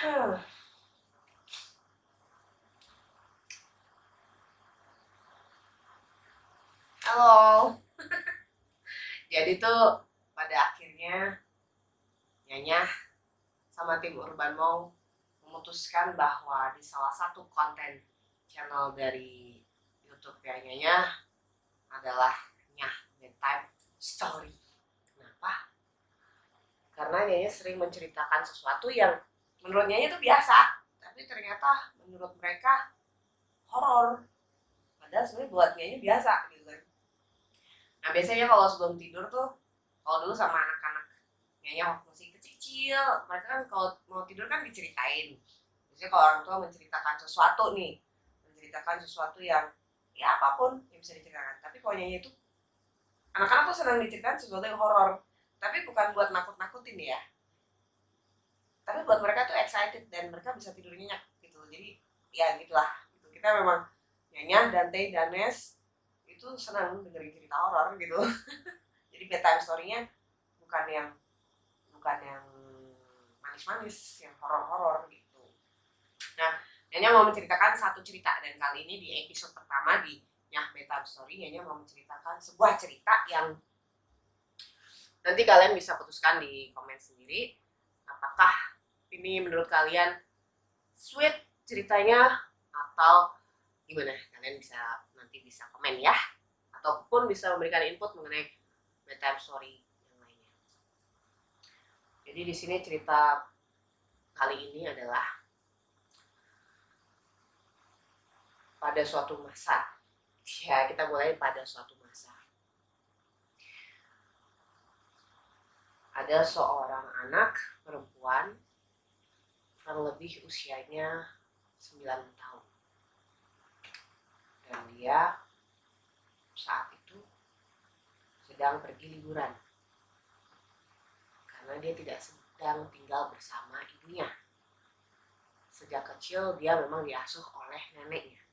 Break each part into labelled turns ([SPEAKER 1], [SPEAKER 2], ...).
[SPEAKER 1] Halo. Jadi tuh pada akhirnya Nyanya sama tim Urban Mall memutuskan bahwa di salah satu konten channel dari YouTube ya Nyanya adalah Nyah Bedtime Story. Kenapa? Karena Nyanya sering menceritakan sesuatu yang menurut Nyanya itu biasa, tapi ternyata menurut mereka horor. Padahal sebenarnya buat Nyanya biasa gitu kan. Nah biasanya kalau sebelum tidur tuh, kalau dulu sama anak-anak Nyanya waktu masih kecil, mereka kan kalau mau tidur kan diceritain. Biasanya kalau orang tua menceritakan sesuatu nih, menceritakan sesuatu yang ya apapun yang bisa diceritakan. Tapi kalau Nyanya itu, anak-anak tuh senang diceritain sesuatu yang horor. Tapi bukan buat nakut-nakutin ya, tapi buat mereka tuh excited dan mereka bisa tidur nyenyak gitu. Jadi ya gitulah. Gitu. Kita memang Nyanya, Dante, Danes itu senang dengerin cerita horor gitu. Jadi bedtime story-nya bukan yang manis-manis, yang horor-horor gitu. Nah, Nyanya mau menceritakan satu cerita, dan kali ini di episode pertama di Nyah Bedtime Story, Nyanya mau menceritakan sebuah cerita yang nanti kalian bisa putuskan di komen sendiri apakah ini menurut kalian sweet ceritanya atau gimana. Kalian nanti bisa komen ya, ataupun bisa memberikan input mengenai bedtime story yang lainnya. Jadi di sini cerita kali ini adalah pada suatu masa. Ya, kita mulai pada suatu masa. Ada seorang anak perempuan yang lebih usianya 9 tahun. Dan dia saat itu sedang pergi liburan. Karena dia tidak sedang tinggal bersama ibunya. Sejak kecil dia memang diasuh oleh neneknya.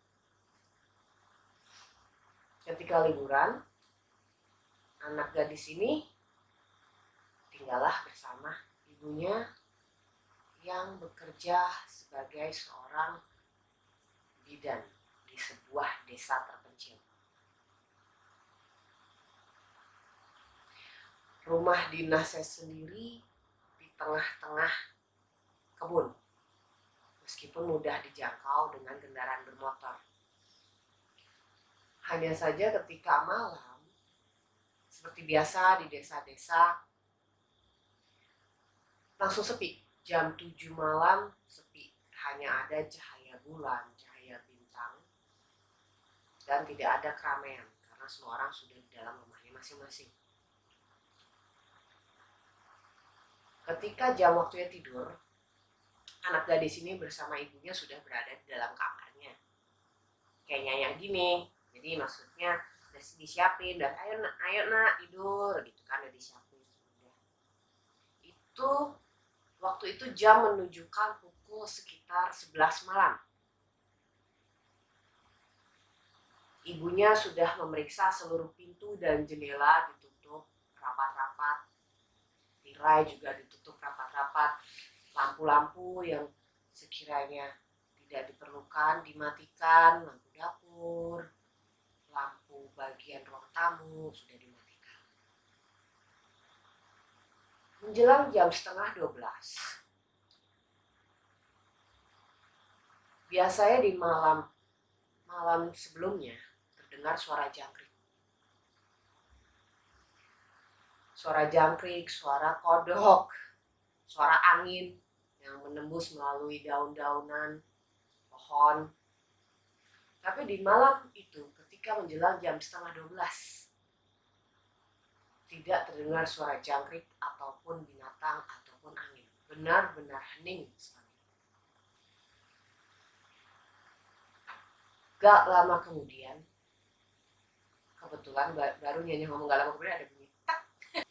[SPEAKER 1] Ketika liburan, anak gadis ini tinggallah bersama ibunya yang bekerja sebagai seorang bidan di sebuah desa terpencil. Rumah dinasnya sendiri di tengah-tengah kebun, meskipun mudah dijangkau dengan kendaraan bermotor. Hanya saja ketika malam, seperti biasa di desa-desa, langsung sepi. Jam 7 malam sepi, hanya ada cahaya bulan, cahaya bintang, dan tidak ada keramaian karena semua orang sudah di dalam rumahnya masing-masing. Ketika jam waktunya tidur, anak gadis ini bersama ibunya sudah berada di dalam kamarnya. Kayak Nyanya gini, jadi maksudnya udah disiapin, dan ayo nak tidur gitu kan, udah disiapin. Itu waktu itu jam menunjukkan pukul sekitar 11 malam. Ibunya sudah memeriksa seluruh pintu dan jendela ditutup rapat-rapat. Tirai juga ditutup rapat-rapat. Lampu-lampu yang sekiranya tidak diperlukan dimatikan. Lampu dapur, lampu bagian ruang tamu sudah dimatikan. Menjelang jam 11:30. Biasanya di malam sebelumnya terdengar suara jangkrik. Suara jangkrik, suara kodok, suara angin yang menembus melalui daun-daunan pohon. Tapi di malam itu, ketika menjelang jam 11:30, tidak terdengar suara jangkrik ataupun binatang ataupun angin. Benar-benar hening sekali. Gak lama kemudian, kebetulan baru Nyanya ngomong gak lama kemudian ada bunyi tak.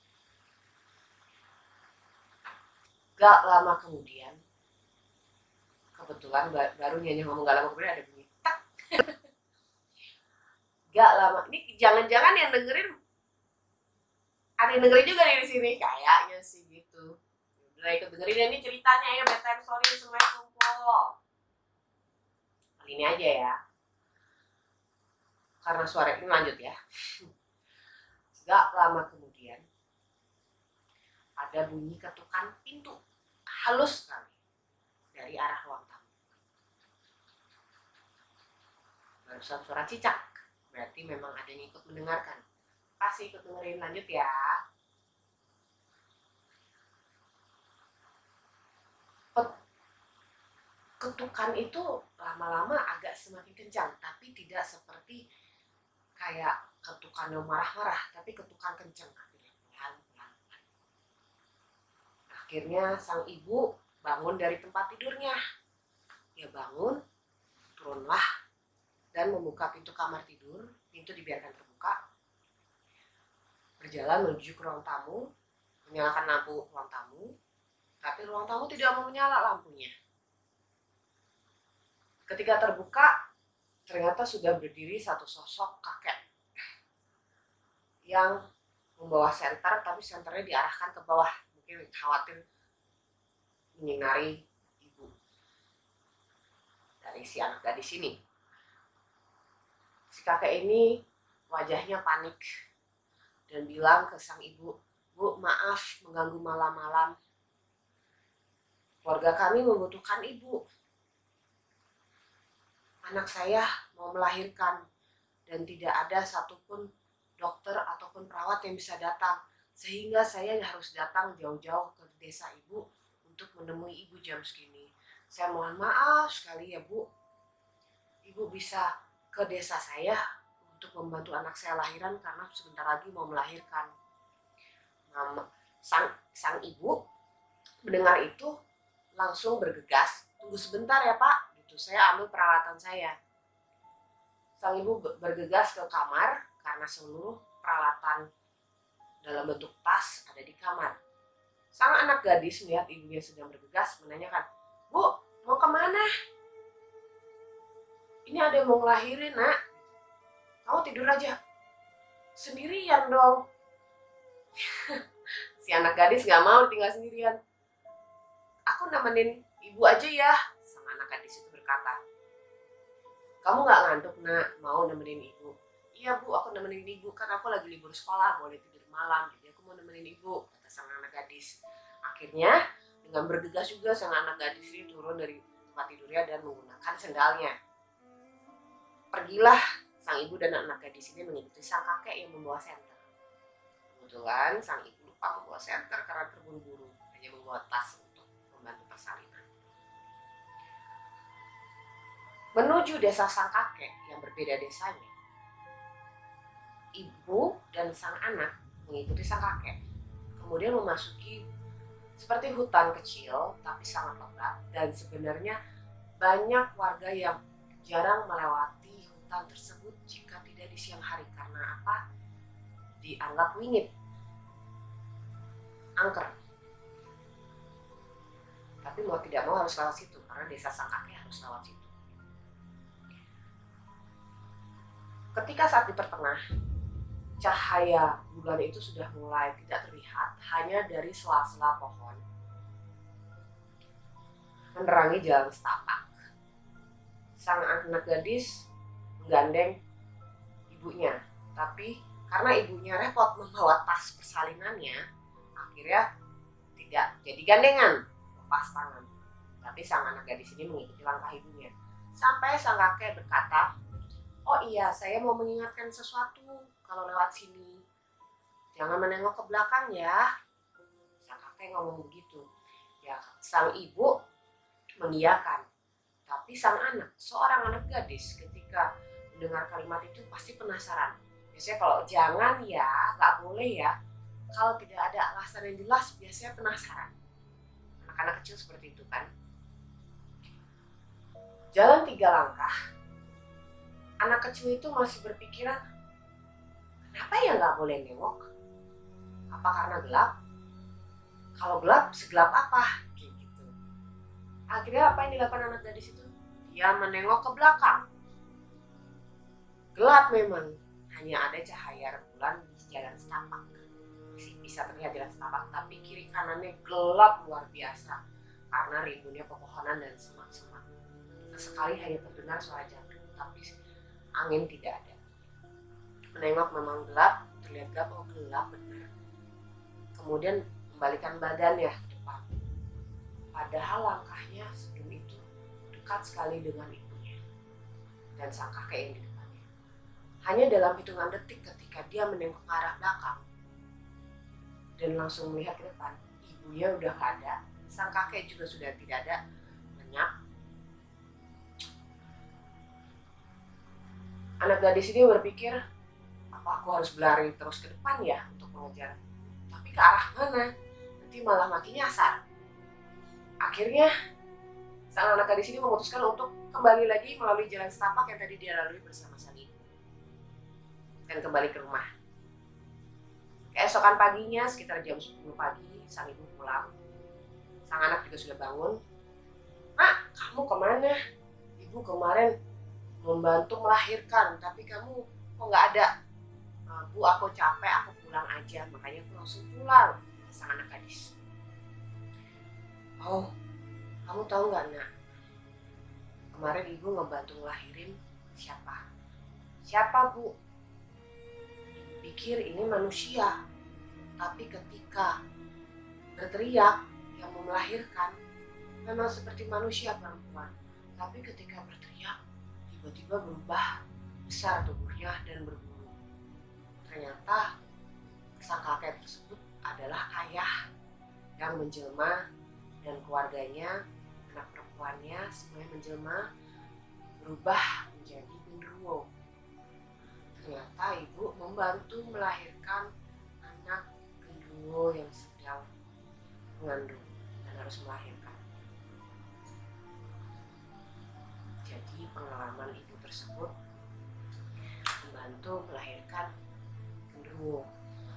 [SPEAKER 1] Gak lama kemudian, kebetulan baru Nyanya ngomong gak lama kemudian ada bunyi tak. Gak lama, ini jangan-jangan yang dengerin ada yang dengerin juga nih di sini, kayaknya sih gitu. Udah ikut dengerin ini ceritanya ya, bedtime story semuanya kumpul. Kali ini aja ya, karena suara ini lanjut ya. Gak lama kemudian ada bunyi ketukan pintu halus sekali dari arah ruang tamu. Barusan suara cicak, berarti memang ada yang ikut mendengarkan. Kasih ikut dengerin, lanjut ya. Ketukan itu lama-lama agak semakin kencang, tapi tidak seperti kayak ketukan yang marah-marah, tapi ketukan kencang, akhirnya pelan-pelan. Akhirnya sang ibu bangun dari tempat tidurnya. Dia bangun, turunlah, dan membuka pintu kamar tidur. Pintu dibiarkan terbuka. Berjalan menuju ke ruang tamu, menyalakan lampu ruang tamu, tapi ruang tamu tidak mau menyala lampunya. Ketika terbuka, ternyata sudah berdiri satu sosok kakek yang membawa senter, tapi senternya diarahkan ke bawah. Mungkin khawatir menyinari ibu dari si anak gadis ini. Si kakek ini wajahnya panik dan bilang ke sang ibu, "Bu, maaf mengganggu malam-malam. Keluarga kami membutuhkan ibu. Anak saya mau melahirkan dan tidak ada satupun dokter ataupun perawat yang bisa datang. Sehingga saya harus datang jauh-jauh ke desa ibu untuk menemui ibu jam segini. Saya mohon maaf sekali ya Bu. Ibu bisa ke desa saya untuk membantu anak saya lahiran karena sebentar lagi mau melahirkan." Sang ibu mendengar itu langsung bergegas, "Tunggu sebentar ya Pak, gitu, saya ambil peralatan saya." Sang ibu bergegas ke kamar karena seluruh peralatan dalam bentuk tas ada di kamar. Sang anak gadis melihat ibunya sedang bergegas menanyakan, "Bu, mau kemana? Ini ada yang mau ngelahirin, Nak. Kamu tidur aja. Sendirian dong." Si anak gadis gak mau tinggal sendirian. "Aku nemenin ibu aja ya," sang anak gadis itu berkata. "Kamu gak ngantuk, Nak? Mau nemenin ibu?" "Iya Bu, aku nemenin ibu, kan aku lagi libur sekolah, boleh tidur malam, jadi aku mau nemenin ibu," kata sang anak gadis. Akhirnya dengan bergegas juga sang anak gadis ini turun dari tempat tidurnya dan menggunakan sendalnya. Pergilah sang ibu dan anak gadis ini mengikuti sang kakek yang membawa senter. Kebetulan sang ibu lupa membawa senter karena terburu-buru, hanya membawa tas untuk membantu persalinan. Menuju desa sang kakek yang berbeda desanya, ibu dan sang anak mengikuti sang kakek. Kemudian memasuki seperti hutan kecil tapi sangat lebat, dan sebenarnya banyak warga yang jarang melewati hutan tersebut jika tidak di siang hari. Karena apa? Dianggap wingit, angker. Tapi mau tidak mau harus lewat situ karena desa sang kakek harus lewat situ. Ketika saat di pertengah, cahaya bulan itu sudah mulai tidak terlihat, hanya dari sela-sela pohon menerangi jalan setapak. Sang anak gadis menggandeng ibunya, tapi karena ibunya repot membawa tas persalinannya, akhirnya tidak jadi gandengan, lepas tangan. Tapi sang anak gadis ini mengikuti langkah ibunya. Sampai sang kakek berkata, "Oh iya, saya mau mengingatkan sesuatu kalau lewat sini. Jangan menengok ke belakang ya." Sang kakek ngomong begitu. Ya, sang ibu mengiyakan. Tapi sang anak, seorang anak gadis, ketika mendengar kalimat itu pasti penasaran. Biasanya kalau jangan ya, nggak boleh ya, kalau tidak ada alasan yang jelas, biasanya penasaran. Anak-anak kecil seperti itu kan. Jalan 3 langkah, anak kecil itu masih berpikiran, kenapa ya nggak boleh nengok? Apa karena gelap? Kalau gelap, segelap apa? Kayak gitu. Akhirnya apa yang dilakukan anak gadis itu? Dia menengok ke belakang. Gelap memang, hanya ada cahaya rembulan di jalan setapak. Bisa bisa terlihat jalan setapak, tapi kiri kanannya gelap luar biasa karena rimbunnya pepohonan dan semak-semak. Sesekali hanya terdengar suara jantung, tapi angin tidak ada. Menengok memang gelap, terlihat gelap, oh gelap benar. Kemudian membalikan badannya ke depan. Padahal langkahnya sebelum itu dekat sekali dengan ibunya dan sang kakek yang di depannya. Hanya dalam hitungan detik ketika dia menengok ke arah belakang dan langsung melihat ke depan, ibunya udah gak ada, sang kakek juga sudah tidak ada, lenyap. Anak gadis ini berpikir, apa aku harus berlari terus ke depan ya untuk mengejar? Tapi ke arah mana? Nanti malah makin nyasar. Akhirnya, sang anak gadis ini memutuskan untuk kembali lagi melalui jalan setapak yang tadi dia lalui bersama sang ibu. Dan kembali ke rumah. Keesokan paginya, sekitar jam 10 pagi, sang ibu pulang. Sang anak juga sudah bangun. Nak, kamu kemana? Ibu kemarin membantu melahirkan, tapi kamu kok nggak ada? Bu, aku capek, aku pulang aja. Makanya aku langsung pulang. Sang anak gadis. Oh, kamu tahu nggak, Nak? Kemarin ibu ngebantu ngelahirin siapa? Siapa, Bu? Ibu pikir ini manusia. Tapi ketika berteriak yang mau melahirkan, memang seperti manusia perempuan. Tapi ketika berteriak, tiba-tiba berubah besar tubuhnya dan berbulu. Ternyata sang kakek tersebut adalah ayah yang menjelma dan keluarganya, anak perempuannya semuanya menjelma, berubah menjadi genderuwo. Ternyata ibu membantu melahirkan anak genderuwo yang sedang mengandung dan harus melahirkan. Jadi pengalaman ibu tersebut membantu melahirkan genderuwo.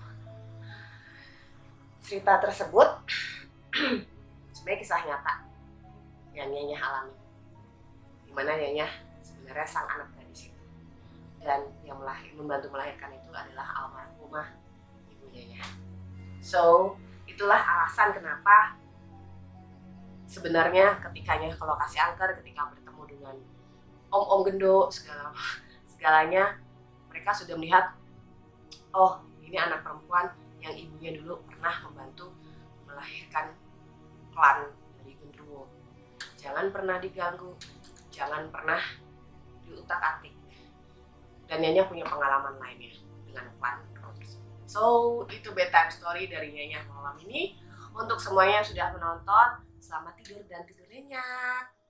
[SPEAKER 1] Cerita tersebut sebenarnya kisah nyata yang Nyanyah alami, dimana Nyanyah sebenarnya sang anak gadis itu, dan yang membantu melahirkan itu adalah almarhumah ibu Nyanyah. So itulah alasan kenapa sebenarnya ketika Nyanyah ke lokasi angker, ketika bertemu dengan om-om gendo segalanya, mereka sudah melihat, oh ini anak perempuan yang ibunya dulu pernah membantu melahirkan klan dari genderuwo. Jangan pernah diganggu, jangan pernah diutak-atik. Dan Nyanyah punya pengalaman lainnya dengan klan genderuwo tersebut. So itu bedtime story dari Nyanyah malam ini. Untuk semuanya yang sudah menonton, selamat tidur dan tidur nyenyak.